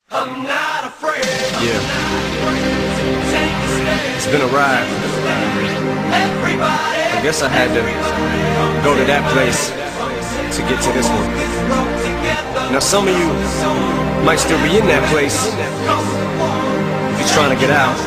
I'm not afraid. Yeah. It's been a ride. I guess I had to go to that place to get to this one. Now some of you might still be in that place if you're trying to get out.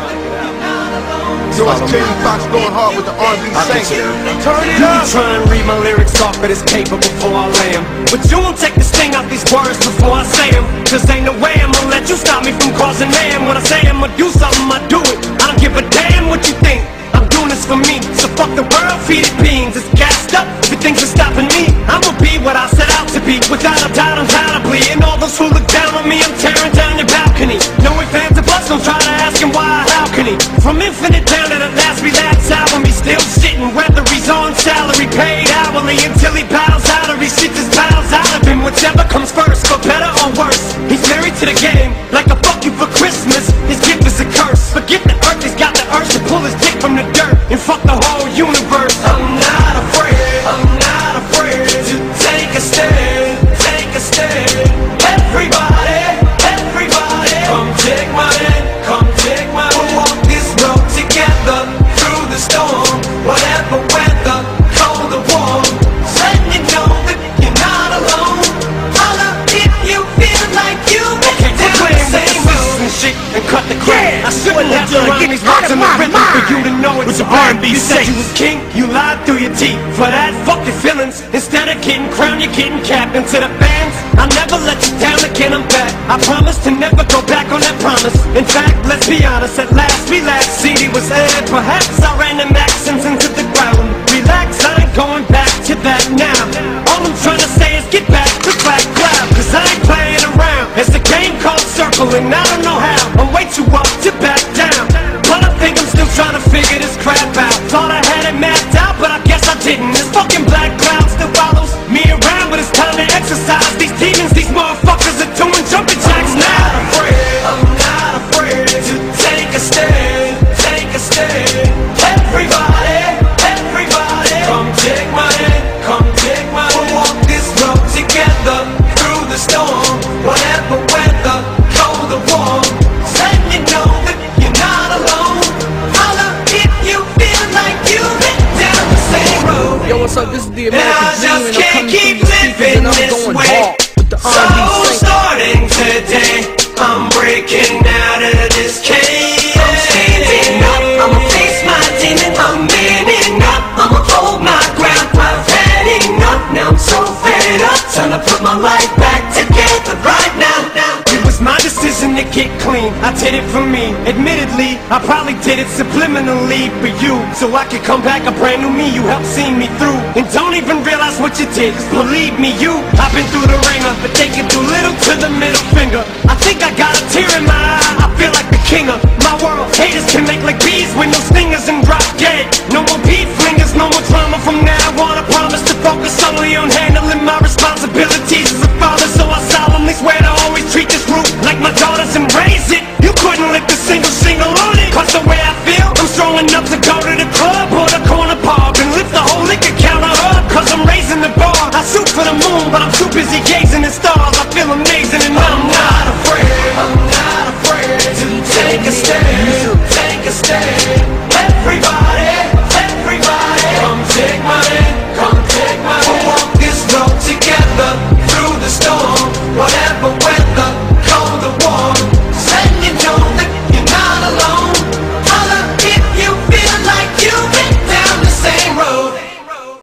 So it's King Fox going hard with the R&B saints. Turn it up! You try and read my lyrics off of this paper before I lay them, but you won't take the sting out these words before I say them. Cause ain't no way I'ma let you stop me from causing mayhem. When I say I'ma do something, I do it. I don't give a damn what you think. I'm doing this for me. So fuck the world, feed it beans. It's gassed up. If you think you're stopping me, I'ma be what I set out to be. Without a doubt, undoubtedly. And all those who look down on me, I'm tearing down your balcony. No ifs, ands, or buts, don't try to ask him why, how can he? From infinite down to the last relapse album, he's still sitting, whether he's on salary, paid hourly, until he bows out or he shit his bowels out of him. Whichever comes first, for better or worse. He's married to the game, like a fuck you for Christmas. His gift is a curse. Forget the earth, he's got the urge to pull his dick from the dirt and fuck the whole universe. I'm not afraid, I'm not afraid to take a stand, take a stand. Everybody, everybody, come take my hand, come take my hand. We'll walk this road together through the storm, whatever weather, cold or warm. Letting you know that you're not alone. Holla if you feel like you've been down the same road and shit and cut the crap. I shouldn't have to rhyme these words in the rhythm for you to know it's R&B. You said you was king, you lied through your teeth. For that, fuck your feelings. Instead of getting crowned, you're getting capped. And to the fans, I'll never let you down again, I'm back. I promise to never go back on that promise. In fact, let's be honest, at last we last CD was aired. Perhaps I ran them accents into the ground. Relax, I ain't going back to that now. All I'm trying to say is get back to black cloud, cause I ain't playing around. It's a game called circling, I don't know how. I'm way too up to back down, but I think I'm still trying to figure this crap out. Thought I had it mapped out, but I guess I didn't. This fucking black cloud still follows me around, but it's time to exercise these demons. These motherfuckers are doing jumping jacks now. I'm not afraid to take a stand, take a stand. Everybody, everybody, come take my hand, come take my hand. We'll walk this road together through the storm, whatever weather, cold or warm. Letting you know that you're not alone. Holla if you feel like you've been down the same road. Yo, what's up? This is the American And I Dream, just and I'm can't coming keep through your speakers, living and I'm this going way. hard with the So R&B saints. starting today, I'm breaking out of this cage. I'm standing up, I'ma face my demon. I'm manning up, I'ma hold my ground. I've had enough, now I'm so fed up. Time to put my life back together right now. It was my decision to get clean, I did it for me. Admittedly, I probably did it subliminally for you, so I could come back a brand new me. You helped see me through, and don't even realize what you did, cause believe me, I've been through the ringer, but they can do little to the middle finger. I think I got a tear in my eye, I feel like the king of my world. Haters can make like bees with no stingers and drop dead. No more beef flingers, no more drama from now on. I promise to focus solely on handling my responsibilities as a father, so I solemnly swear to always treat this